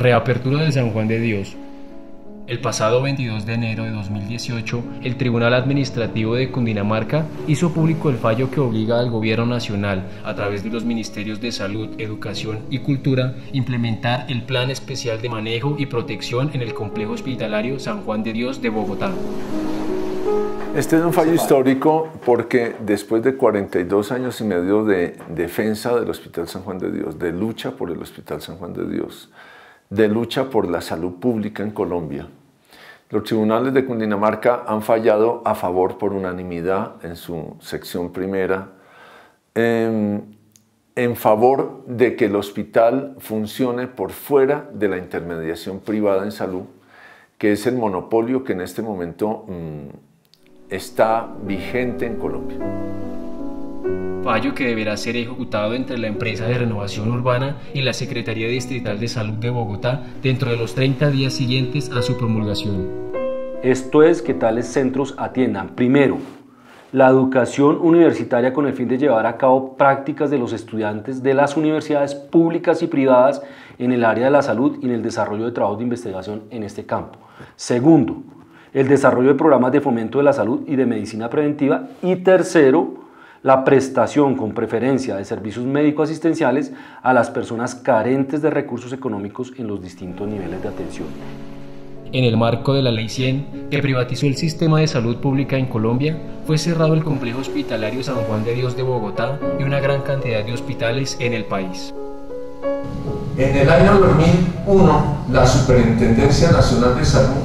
Reapertura del San Juan de Dios. El pasado 22 de enero de 2018, el Tribunal Administrativo de Cundinamarca hizo público el fallo que obliga al Gobierno Nacional, a través de los Ministerios de Salud, Educación y Cultura, implementar el Plan Especial de Manejo y Protección en el Complejo Hospitalario San Juan de Dios de Bogotá. Este es un fallo histórico porque después de 42 años y medio de defensa del Hospital San Juan de Dios, de lucha por el Hospital San Juan de Dios, de lucha por la salud pública en Colombia, los tribunales de Cundinamarca han fallado a favor por unanimidad en su sección primera, en favor de que el hospital funcione por fuera de la intermediación privada en salud, que es el monopolio que en este momento está vigente en Colombia. Fallo que deberá ser ejecutado entre la Empresa de Renovación Urbana y la Secretaría Distrital de Salud de Bogotá dentro de los 30 días siguientes a su promulgación. Esto es que tales centros atiendan, primero, la educación universitaria con el fin de llevar a cabo prácticas de los estudiantes de las universidades públicas y privadas en el área de la salud y en el desarrollo de trabajos de investigación en este campo. Segundo, el desarrollo de programas de fomento de la salud y de medicina preventiva. Y tercero, la prestación con preferencia de servicios médico-asistenciales a las personas carentes de recursos económicos en los distintos niveles de atención. En el marco de la Ley 100, que privatizó el sistema de salud pública en Colombia, fue cerrado el Complejo Hospitalario San Juan de Dios de Bogotá y una gran cantidad de hospitales en el país. En el año 2001, la Superintendencia Nacional de Salud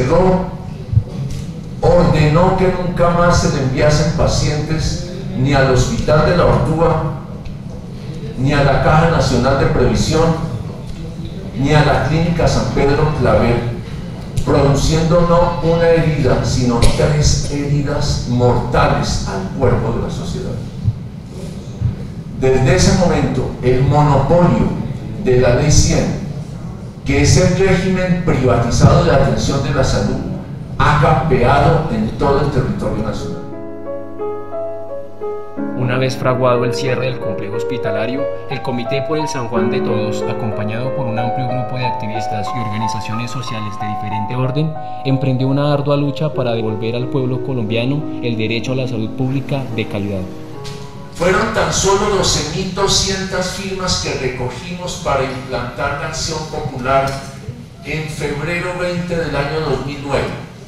ordenó que nunca más se le enviasen pacientes ni al Hospital de la Ortúa, ni a la Caja Nacional de Previsión, ni a la Clínica San Pedro Claver, produciendo no una herida, sino 3 heridas mortales al cuerpo de la sociedad. Desde ese momento, el monopolio de la Ley 100, que es el régimen privatizado de atención de la salud, ha campeado en todo el territorio nacional. Una vez fraguado el cierre del complejo hospitalario, el Comité por el San Juan de Todos, acompañado por un amplio grupo de activistas y organizaciones sociales de diferente orden, emprendió una ardua lucha para devolver al pueblo colombiano el derecho a la salud pública de calidad. Fueron tan solo 12.200 firmas que recogimos para implantar la acción popular en febrero 20 del año 2009.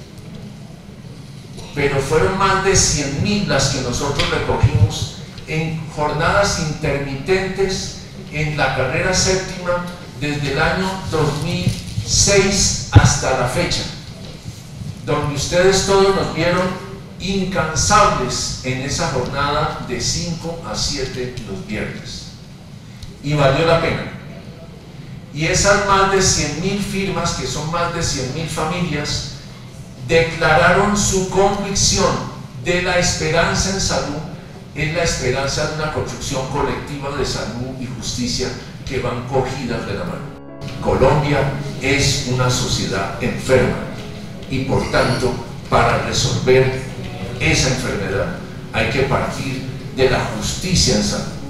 Pero fueron más de 100.000 las que nosotros recogimos en jornadas intermitentes en la carrera séptima desde el año 2006 hasta la fecha, donde ustedes todos nos vieron incansables en esa jornada de 5 a 7 los viernes, y valió la pena. Y esas más de 100.000 firmas, que son más de 100.000 familias, declararon su convicción de la esperanza en salud, en la esperanza de una construcción colectiva de salud y justicia que van cogidas de la mano. Colombia es una sociedad enferma y, por tanto, para resolver esa enfermedad hay que partir de la justicia en salud.